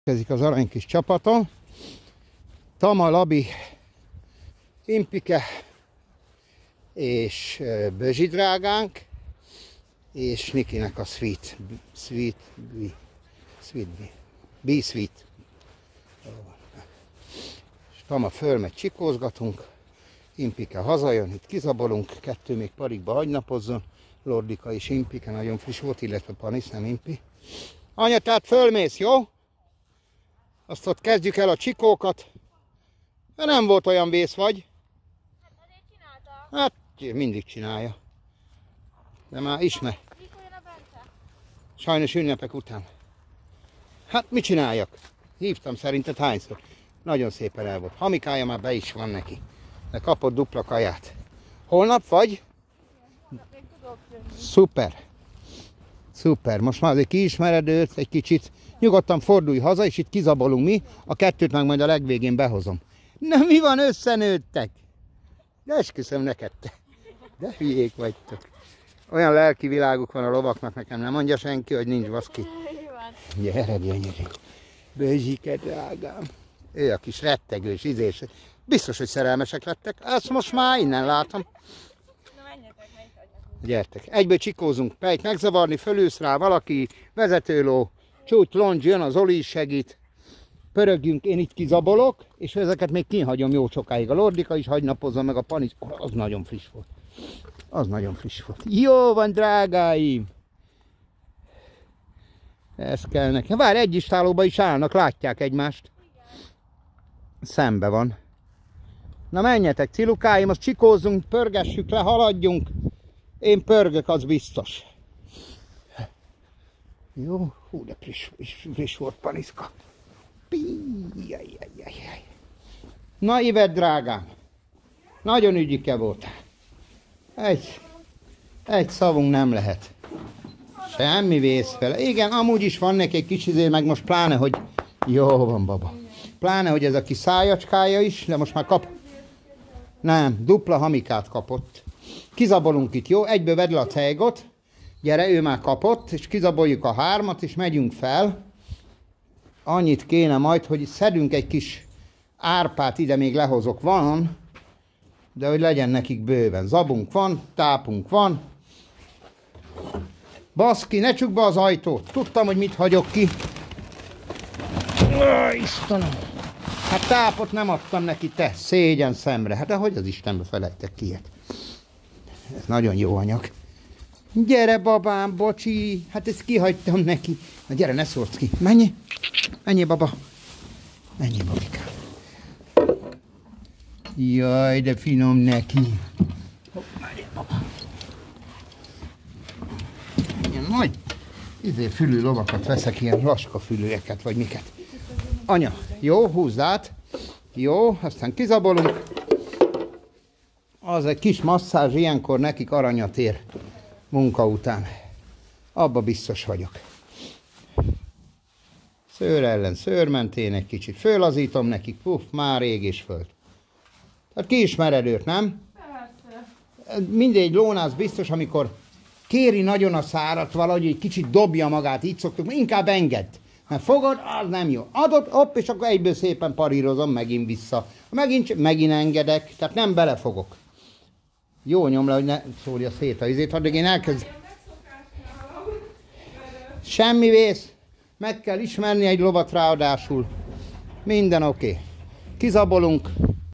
Kezdik az arany kis csapatom. Tama, Labi, Impike és Bözsi drágánk, és Nikinek a B-Sweet. És Tama fölmegy, csikózgatunk, Impike hazajön, itt kizabolunk, kettő még parikba hagynapozzon, Lordika és Impike, nagyon friss volt, illetve Panisz, nem Impi. Anya, tehát fölmész, jó? Azt ott kezdjük el a csikókat. De nem volt olyan vész vagy. Hát azért csinálta. Hát mindig csinálja. De már ismer. Mikor jön a Bence? Sajnos ünnepek után. Hát mit csináljak? Hívtam szerinted hányszor? Nagyon szépen el volt. Hamikája már be is van neki. De kapott dupla kaját. Holnap vagy? Holnap még tudok jönni. Szuper. Szuper. Most már azért kiismered őt egy kicsit. Nyugodtan fordulj haza, és itt kizabolunk mi. A kettőt meg majd a legvégén behozom. Na mi van, összenőttek? De esküszöm neked te. De hülyék vagytok. Olyan lelki világuk van a lovaknak, nekem nem mondja senki, hogy nincs baszki. Gyere, gyönyörű. Bözsike drágám. Ő a kis rettegős, izés. Biztos, hogy szerelmesek lettek. Ezt most már innen látom. Na menjetek, melyik adjatok. Gyertek. Egyből csikózunk. Pejt megzavarni, fölülsz rá valaki, vezetőló, csúcs, loncs, jön, az Oli is segít. Pörögjünk, én itt kizabolok, és ezeket még kinhagyom jó sokáig. A Lordika is hagynapozza, meg a Panisz. Az nagyon friss volt. Az nagyon friss volt. Jó van, drágáim! Ez kell nekem. Várj, egy istálóba is állnak, látják egymást. Szembe van. Na menjetek, cilukáim, azt csikózzunk, pörgessük le, haladjunk. Én pörgök, az biztos. Jó, hú, de friss volt Paniszka. Na, Ivett drágám, nagyon ügyike voltál. Egy szavunk nem lehet. Semmi vész vele. Igen, amúgy is van neki egy kis izé, meg most pláne, hogy... Jó van, baba. Pláne, hogy ez a kis szájacskája is, de most már kap... Nem, dupla hamikát kapott. Kizabolunk itt, jó? Egyből vedd le a cejgot. Gyere, ő már kapott, és kizaboljuk a hármat, és megyünk fel. Annyit kéne majd, hogy szedünk egy kis árpát, ide még lehozok, van, de hogy legyen nekik bőven. Zabunk van, tápunk van. Baszki, ne csukd be az ajtót. Tudtam, hogy mit hagyok ki. Istenem. Hát tápot nem adtam neki, te. Szégyen szemre. Hát de hogy az Istenbe felejtek ki ilyet? Ez nagyon jó anyag. Gyere, babám, bocsi. Hát ezt kihagytam neki. Na gyere, ne szólsz ki. Menj. Menjél, baba. Menjél, babikám. Jaj, de finom neki. Menjél, baba. Ilyen nagy fülű lovakat veszek, ilyen laska fülűeket, vagy miket. Anya, jó, húzd át. Jó, aztán kizabolunk. Az egy kis masszázs, ilyenkor nekik aranyat ér munka után. Abba biztos vagyok. Szőr ellen szőr mentén egy kicsit fölazítom nekik, puff, már ég és föld. Tehát kiismered őt, nem? Persze. Mindegy lónász biztos, amikor kéri nagyon a szárat, valahogy egy kicsit dobja magát, így szoktuk, inkább engedd. Mert fogod, az nem jó. Adod, hopp, és akkor egyből szépen parírozom, megint vissza. Megint engedek, tehát nem belefogok. Jó nyom le, hogy ne szólja szét a izét, addig én elkezd. Semmi vész. Meg kell ismerni egy lovat ráadásul. Minden oké. Kizabolunk.